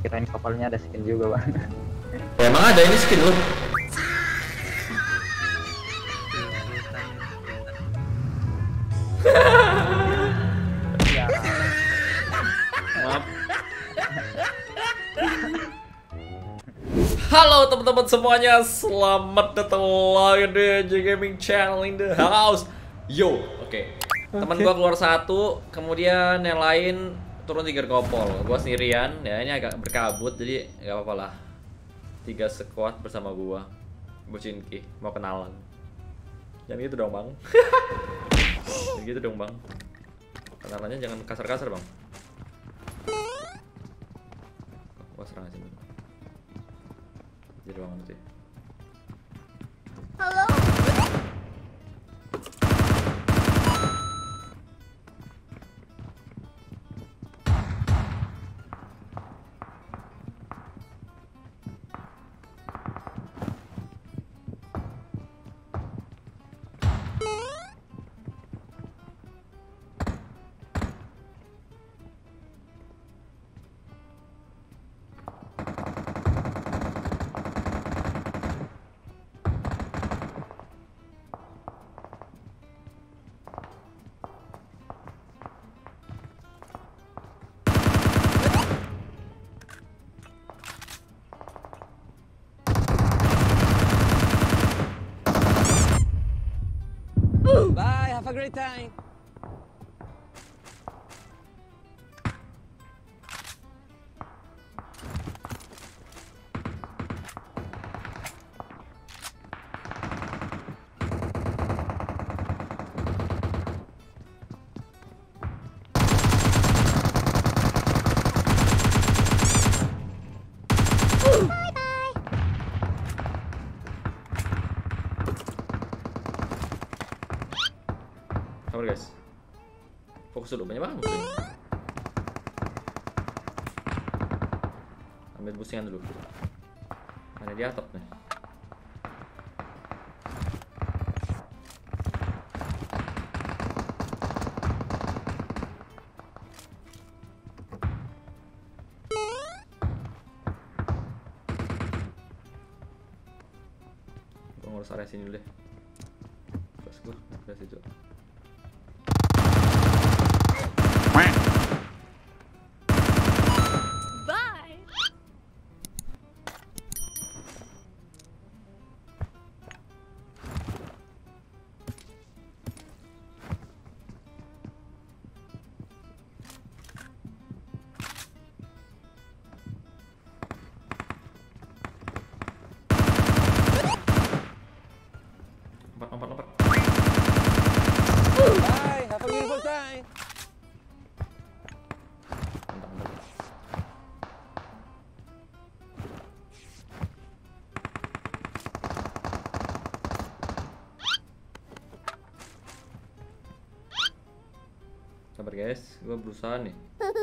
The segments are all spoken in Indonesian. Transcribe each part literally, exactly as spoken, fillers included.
kirain kapalnya ada skin juga bang. Ya, emang ada ini skin lu? Ya. Maaf. Halo teman-teman semuanya, selamat datang lagi di J Gaming Channel in the house. Yo, oke. Okay. Teman gua keluar satu, kemudian yang lain turun tiga kopol. Gua sendirian, ya ini agak berkabut, jadi nggak apa-apa lah. Tiga squad bersama gua, Bucinki, mau kenalan. Jangan gitu dong bang. Jangan gitu dong bang. Kenalannya jangan kasar-kasar bang. Gua serang aja dulu. Jadi bang nanti. Halo. Bye, have a great time. Sabar guys, fokus dulu, banyak banget musuhnya. Ambil busingan dulu, ada di atap nih. Gue ngurus area sini dulu deh. Terus gue udah situ. Bye. Lompat, lompat, lompat. Bye, have a beautiful time. Mantap, mantap. Sabar guys, gue berusaha nih.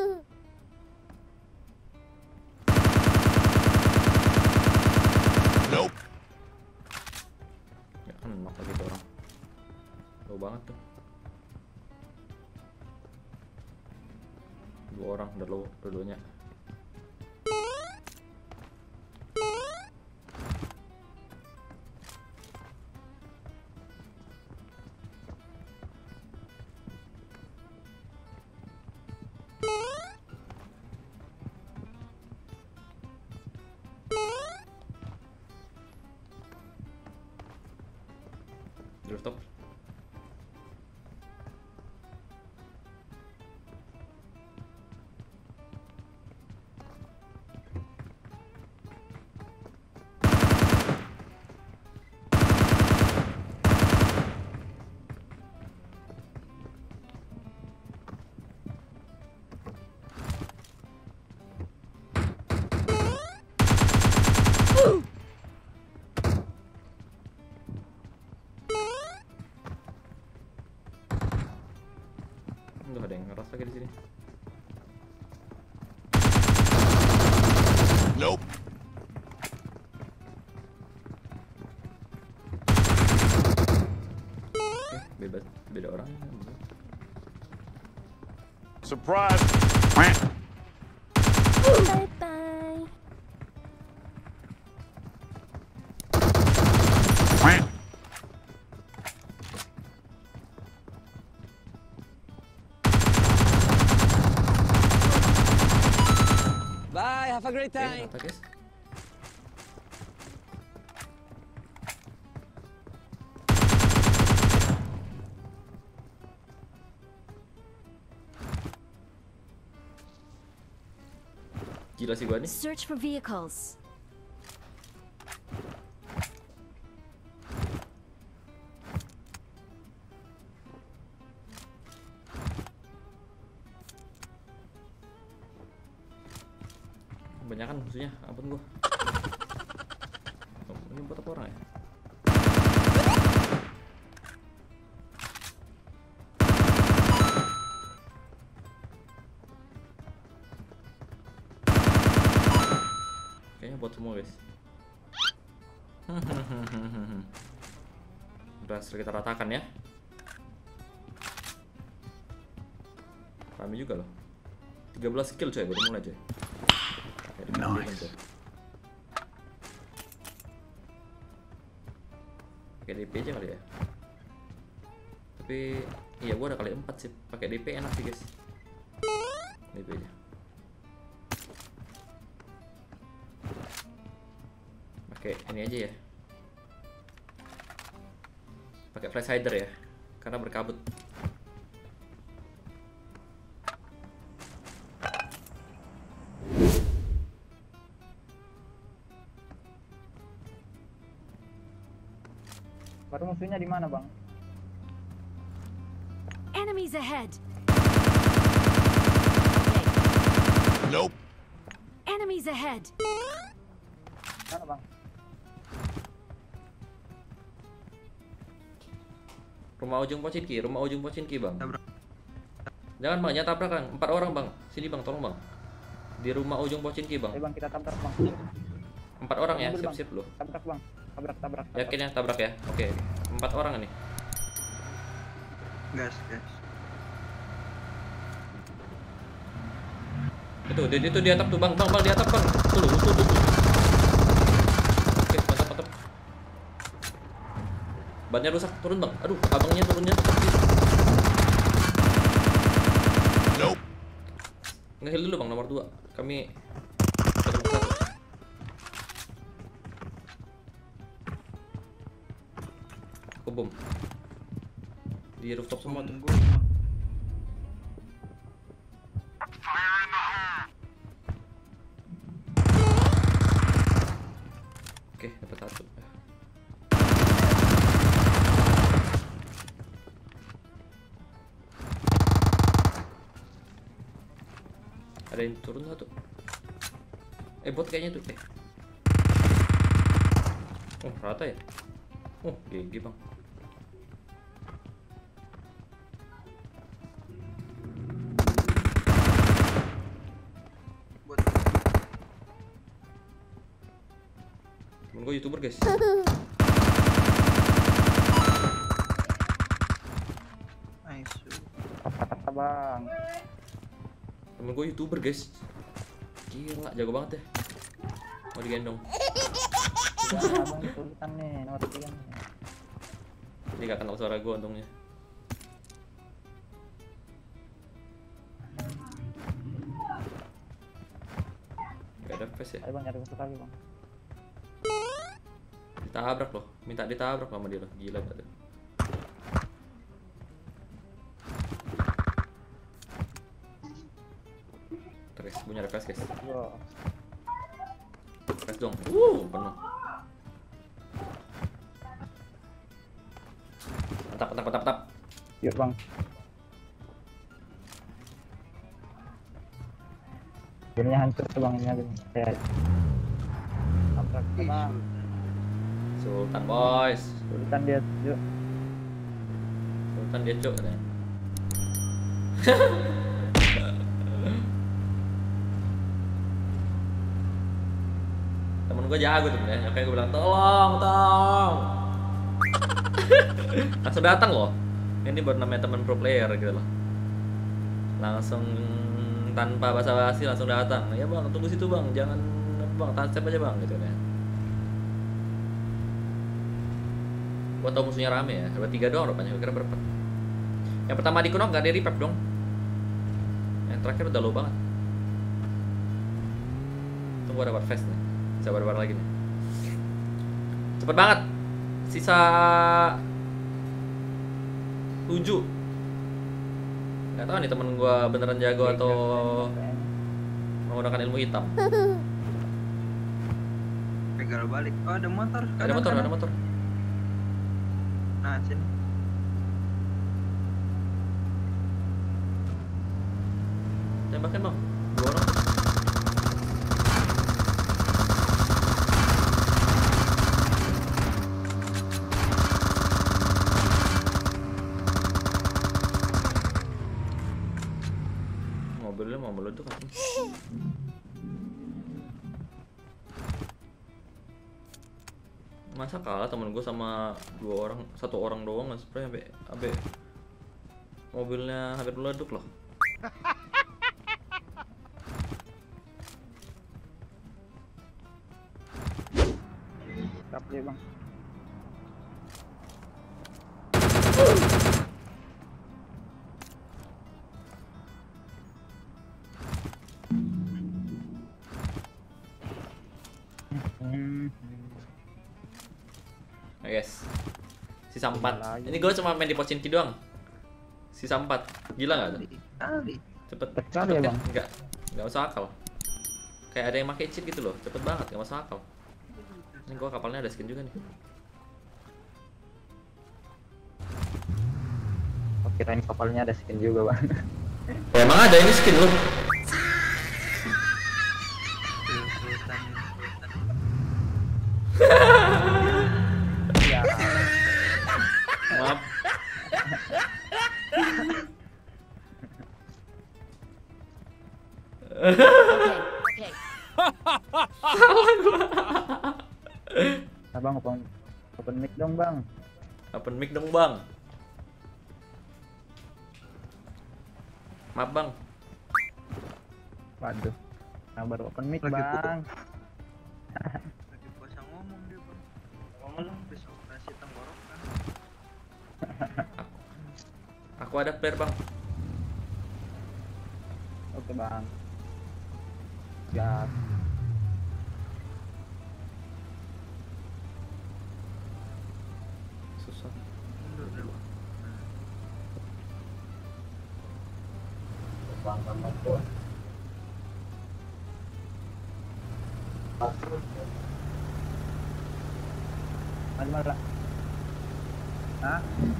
Nope. Ya kan knock lagi tuh orang. Low banget tuh. Dua orang udah low dua-duanya. Di rooftop. Tuh ada yang ngeras lagi di sini. Nope. Oke, bebas beda orang. Surprise. Bye bye. have a great Oke, time. rata guys. Gila sih gua nih. Search for vehicles. Kebanyakan musuhnya, ampun gua. Oh, ini buat apa orang ya? Kayaknya buat semua guys. Berhasil kita ratakan ya. Rame juga loh. tiga belas kill coy, baru mulai coy. Nice. Pakai D P aja kali ya. Tapi iya gua ada kali empat sih. Pakai D P enak sih guys. D P aja. Pakai ini aja ya. Pakai flash hider ya. Karena berkabut. Baru musuhnya di mana, Bang? Enemies ahead. Nope. Enemies ahead. Mana, Bang? Rumah ujung Pochinki, rumah ujung Pochinki, Bang. Jangan Bang, jangan tabrak Bang. Empat orang, Bang. Sini Bang, tolong Bang. Di rumah ujung Pochinki, Bang. Ayo, Bang, kita tabrak, Bang. Empat orang ya, Mobil, Bang. siap-siap loh. Tabrak, Bang. Tabrak, tabrak. tabrak. Yakin ya tabrak ya? Oke. Empat orang nih. Gas, gas. Itu, dia itu di atap tuh, Bang. Bang, Bang di atap, Bang. Tuh, tuh, tuh, tuh. Oke, mantap, mantap. Bannya rusak, turun, Bang. Aduh, abangnya turunnya. Nope. Nge-heal dulu, Bang, nomor dua. Kami Aku bom. Di rooftop semua tuh. Oke, dapat satu. Ada yang turun satu. Eh, bot kayaknya tuh. Eh. Oh, rata ya? Oh, G G, Bang. Buat Temen gue YouTuber, guys. nice. Kata-kata, Bang. Temen gue YouTuber, guys. Gila, jago banget ya. Mau digendong. Nah, Bang, kesulitan nih, nomor tiga nih. Dia gak kenal suara gue untungnya. Gak ada face ya. Ayo, Bang, nyari musuh lagi, Bang. Ditabrak loh, minta ditabrak sama dia loh. Gila gak tuh. Terus punya refresh guys. Yo. Refresh dong. Uh, penuh. Mantap, mantap, mantap, mantap. Yuk, Bang. Dunia hancur tuh, Bang, ini aja. Kayak tabrak, Bang. Sultan boys. Sultan dia, yuk. Sultan dia cok katanya. Temen gue jago tuh ya, kayak gue bilang tolong, tolong. Langsung datang loh. Ini baru namanya teman pro player gitu loh. Langsung tanpa basa-basi langsung datang. Ya bang, tunggu situ bang, jangan bang, tahan step aja bang gitu ya. Gua tau musuhnya rame ya, ada tiga doang rupanya, gue kira berempat. Yang pertama di Kunok gak ada revive dong. Yang terakhir udah low banget. Untung gua dapat vest nih. Bisa barbar lagi nih. Cepet banget. Sisa tujuh. Gak tahu nih temen gua beneran jago atau menggunakan ilmu hitam. Pegal balik. Oh, ada motor. Ada Kanan, motor, kanan. ada motor. Nah, sini. Tembakin bang, dua orang. Mobilnya mau meleduk kan? Masa kalah temen gue sama dua orang, satu orang doang nggak spray sampai abe mobilnya hampir meleduk loh. Tapi bang. Nah, guys, sisa empat. lagi. Ini gue cuma main di Pochinki doang. Sisa empat, gila nggak tuh? Kali. Cepet, Cepet kali ya, kan? Bang. Nggak, nggak masuk akal. Kayak ada yang pakai cheat gitu loh, cepet banget, nggak masuk akal. Ini gue kapalnya ada skin juga nih. Oh, kirain kapalnya ada skin juga bang. Ya, emang ada ini skin loh. Ya. Maaf. Okay, okay. Nah, bang, open, open mic dong bang. Open mic dong bang. Maaf bang. Waduh. Nah, baru open mic Lagi bang. Lagi puasa ngomong dia, Bang. Ngomong habis operasi tenggorokan. Aku ada player bang. Oke bang. Siap. Susah. Mundur deh, Bang. Bang, sama tuh. Mana mana? Hah?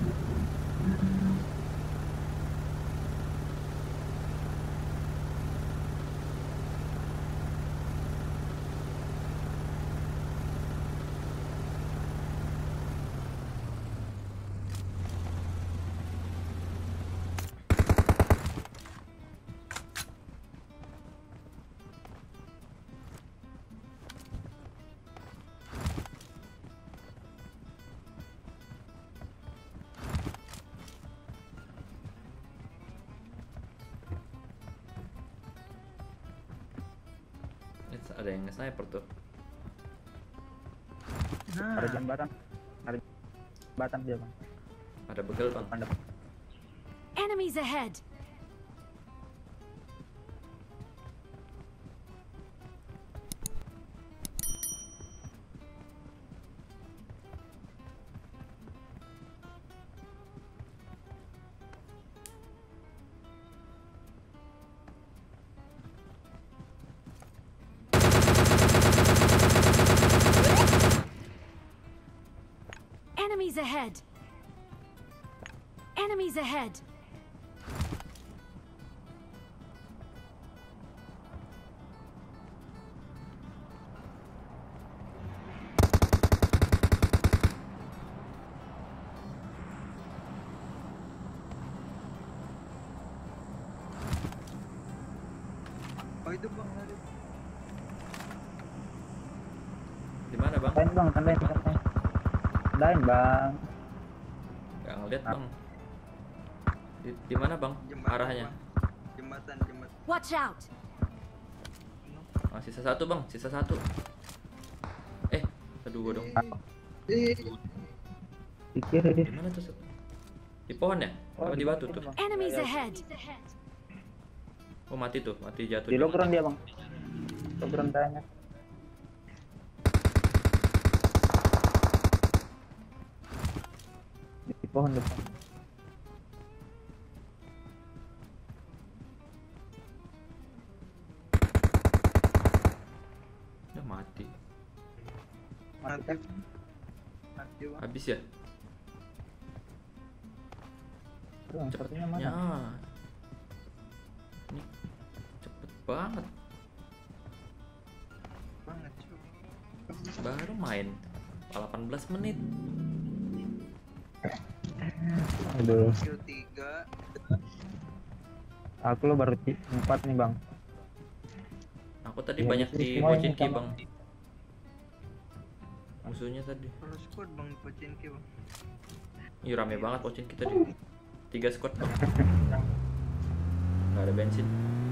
Ada yang sniper tuh. Ada Nah, jembatan. Ada jembatan dia bang. Ada begal bang. Pandap. Enemies ahead. Enemies ahead. Enemies ahead. oh itu Bang lari. Di mana bang? Tandain bang, tandain, tandain. Tandain bang. Gak ngeliat bang. Di, di mana bang? Jembatan, Arahnya? Bang. Jembatan, jembatan. Watch out. Ah, sisa satu bang, sisa satu. Eh, kedua dong. Eh, Pikir Di ini. mana tuh? Sat? Di pohon ya? Oh, Apa di batu tuh? bang. Enemies Ya, ya. ahead. Oh mati tuh, mati jatuh. Di juga. lokeron dia bang. Lokeron tanya. pohon depan. Udah mati. Mati. Mati bang. Habis ya? Aduh, yang satunya mana? Ya. Ini cepet banget. Banget cuy. Baru main delapan belas menit. Aduh, Kill tiga. aku lo baru ti- empat nih bang. Aku tadi Ya, banyak ini di semua ini Pochinki sama. bang. Musuhnya tadi. Kalau squad bang Pochinki bang. Ih rame banget Pochinki tadi. Tiga squad bang. Nggak ada bensin.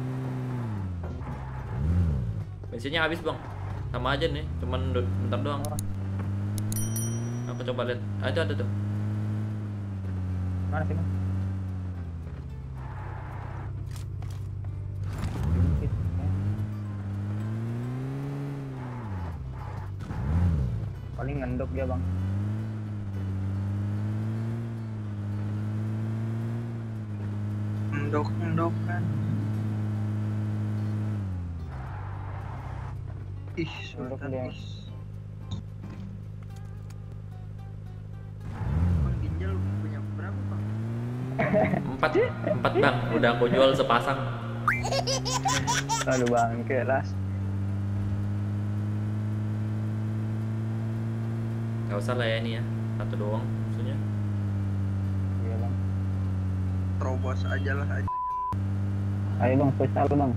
Bensinnya habis bang. Sama aja nih, cuman do- bentar doang. Aku coba lihat. Ah, itu ada tuh. Mana sih bang? Paling ngendok dia bang. Mendok mendok kan. Ih, Mendok sultan dia. ih. Bang ginjal punya berapa bang? Empat, empat bang. Udah aku jual sepasang. Aduh bang, keras. Gak usah lah ya ini ya. Satu doang musuhnya. Iya bang. Terobos aja lah aja. Ayo bang, spesial bang.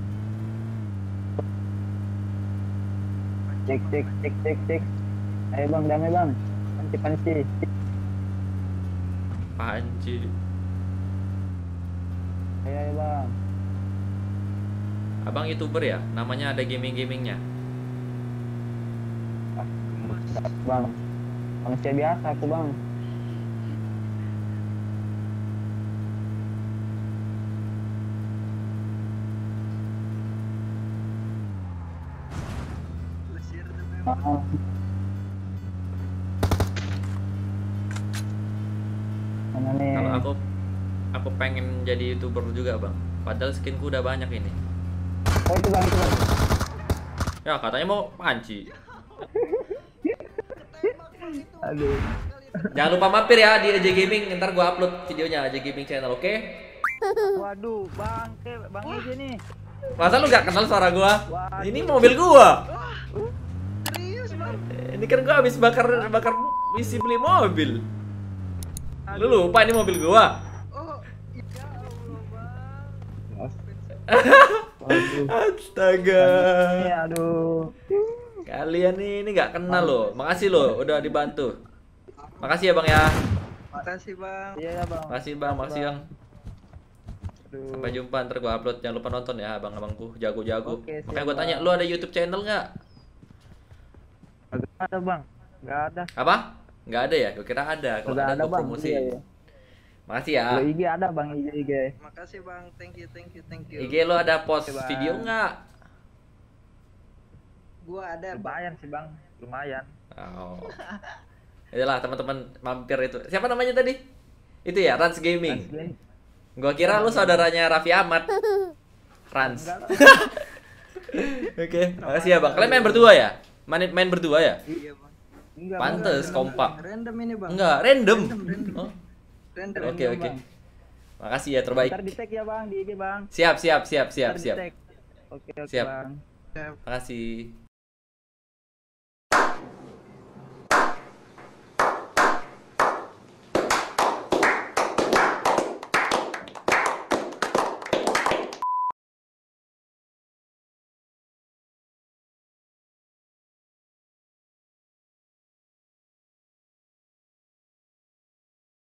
Cek cek cek cek cek. Ayo bang, damai bang. Panci panci. Panci. Ayo ayo bang. Abang YouTuber ya? Namanya ada gaming-gamingnya. Bang, manusia biasa aku bang. Lesir tapi Ah, bang. mana nih? Kalau aku aku pengen jadi YouTuber juga bang. Padahal skinku udah banyak ini. Oh itu bang, itu bang. Ya katanya mau panci. Aduh. Jangan lupa mampir ya di A J Gaming. Ntar gua upload videonya A J Gaming channel, oke? Waduh, bang, ke bang aja nih. Masa lu gak kenal suara gua? Waduh. Ini mobil gua. Serius bang? Ini kan gua habis bakar bakar isi beli mobil. Lu lupa ini mobil gua. Oh, ya Allah bang. Waduh. Astaga. Iya, aduh. Kalian nih ini nggak kenal loh. Makasih loh udah dibantu. Makasih ya bang ya. Makasih bang. Iya ya bang. Makasih bang, makasih bang. Aduh. Sampai jumpa, ntar gua upload. Jangan lupa nonton ya abang-abangku, jago-jago. Oke, siap, Makanya gua tanya, Bang. lu ada YouTube channel nggak? Nggak ada bang, nggak ada. Apa? Nggak ada ya? Gua kira ada. Kalau Nggak ada ada gua bang. promosi. Iya, iya. Makasih ya. Kalau I G ada bang, I G I G. Makasih bang. Thank you, thank you, thank you. I G lo ada post Oke, Bang. video nggak? Gua ada bang. Lumayan sih bang, lumayan. Oh. Itulah teman-teman mampir itu. Siapa namanya tadi? Itu ya, Rans Gaming. Asli. Gua kira lu saudaranya Raffi Ahmad. Rans. Enggak lah. Oke, makasih ya bang. Kalian main berdua ya? Main main berdua ya? Iya bang. Enggak, Pantes Bang. kompak. Random ini bang. Enggak, random. Random, random. Oh, Random. oke oke. Bang. Makasih ya terbaik. Ntar di tag ya bang, di I G bang. Siap siap siap siap Ntar di siap. tag. Oke oke Siap. bang. Makasih.